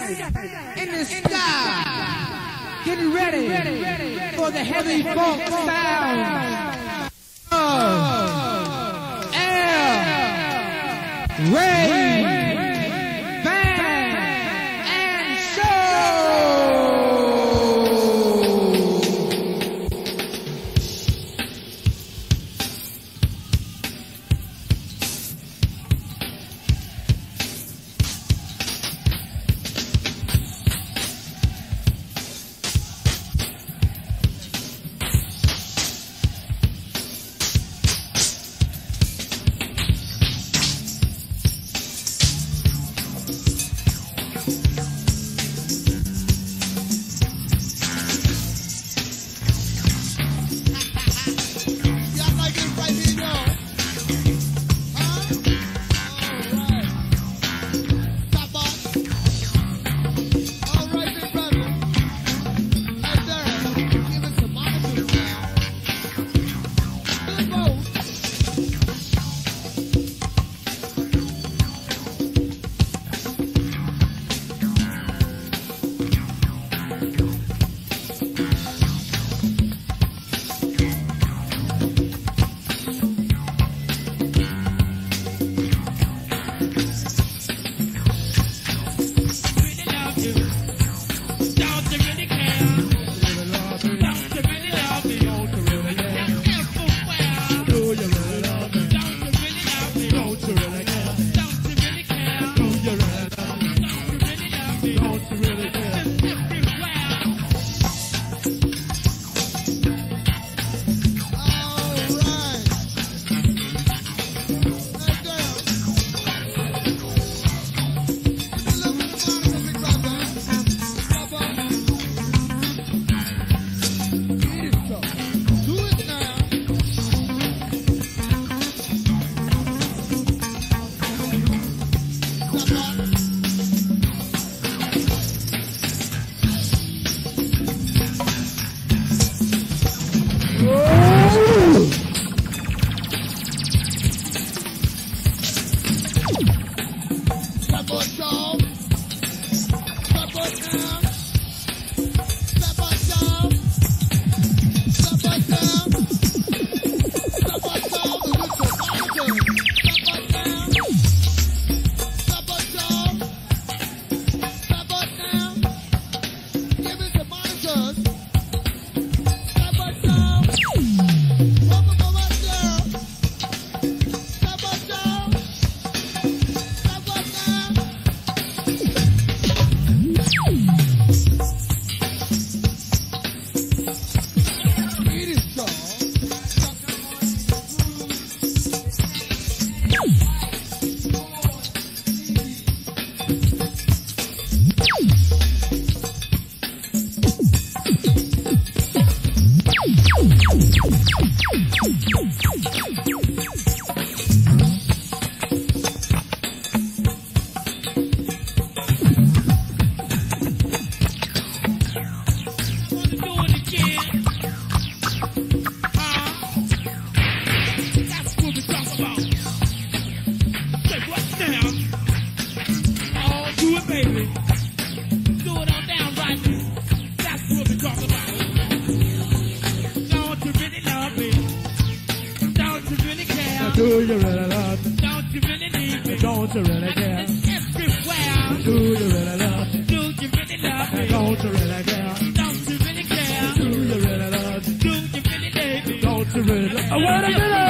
in the sky, getting ready for the heavy funk sound of Ayre Rayde. Do you really love me? Don't you really need me? Don't you really care? Everywhere. Do you really love me? Do you really love me? Don't you really care? Don't you really care? Do you really love me? Do you really need me? Don't you really love me? I wanna get